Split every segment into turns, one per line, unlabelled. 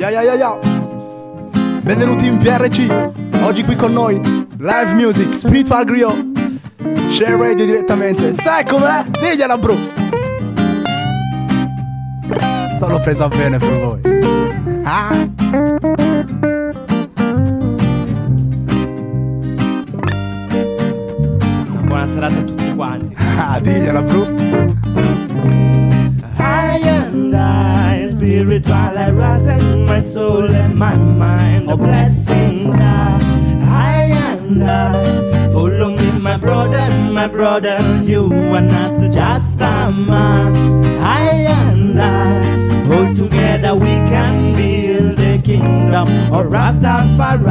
Ya. Benvenuti in PRC. Oggi qui con noi Live Music, Spiritual Griot, Share Radio direttamente. Sai com'è? Digliela bro. Sono presa bene per voi.
Buona serata a tutti quanti.
Digliela bro.
I and I, spiritual, I rise in my soul and my mind, a blessing that I and I, follow me my brother, you are not just a man. I and I, all together we can build the kingdom of Rastafari,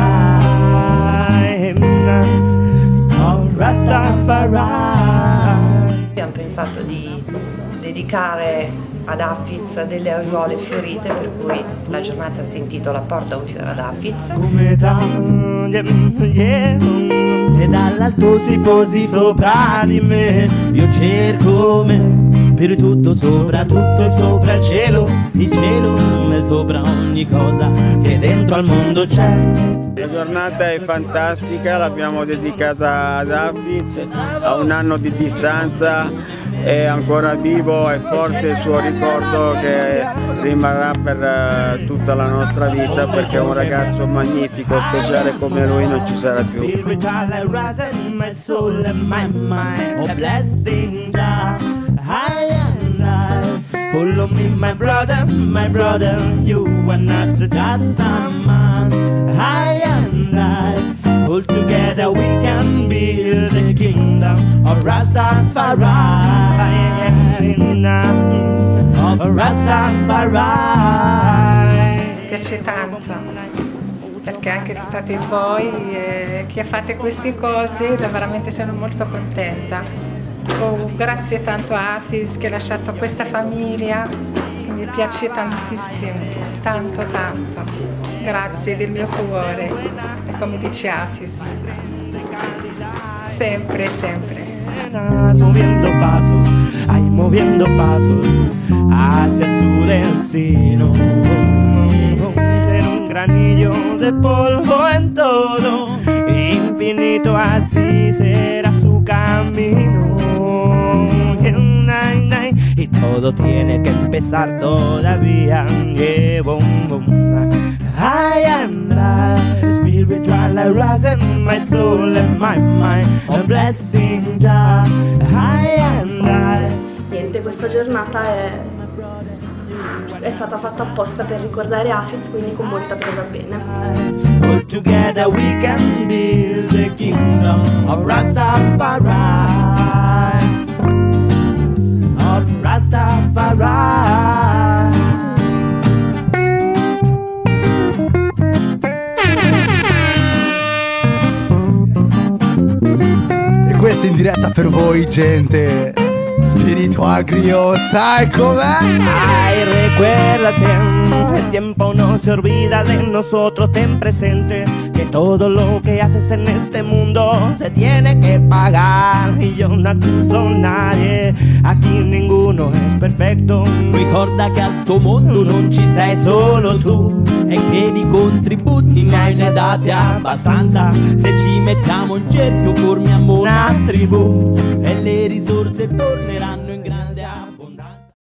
of Rastafari.
Abbiamo pensato di dedicare ad Hafiz delle aiuole fiorite, per cui la giornata si intitola Porta un fiore ad Hafiz.
E dall'alto si posi sopra di me, io cerco me, per tutto sopra il cielo è sopra ogni cosa che dentro al mondo c'è.
La giornata è fantastica, l'abbiamo dedicata ad Hafiz, a un anno di distanza. È ancora vivo e forte il suo ricordo, che rimarrà per tutta la nostra vita, perché è un ragazzo magnifico, speciale come lui non ci sarà più.
Follow me my brother, you are not just a man. I and I, all together we can build the kingdom of Rastafari, of Rastafari.
Mi piace tanto, perché anche state voi che fate queste cose, veramente sono molto contenta. Grazie tanto a Hafiz che ha lasciato questa famiglia, mi piace tantissimo, tanto. Grazie del mio cuore, e come dice Hafiz, sempre.
Moviendo paso hacia su destino, ser un granillo de polvo en todo, infinito así será su camino. Y todo tiene que empezar todavía. I and I, spiritual, I rise in my soul and my mind, a blessing Jah. I and I.
Niente, questa giornata è stata fatta apposta per ricordare Hafiz, quindi con molta presa bene.
All together we can build the kingdom of Rastafari, of Rastafari.
E questo in diretta per voi, gente. Spiritual Griot, ¿sabes cómo?
Ay, recuérdate, el tiempo no se olvida de nosotros, ten presente que todo lo que haces en este mundo se tiene que pagar. Y yo no acuso a nadie, aquí ninguno es perfetto. Ricorda che a sto mondo non ci sei solo tu, e che di contributi ne hai già dati abbastanza. Se ci mettiamo in cerchio formiamo una tribù, e le risorse torneranno.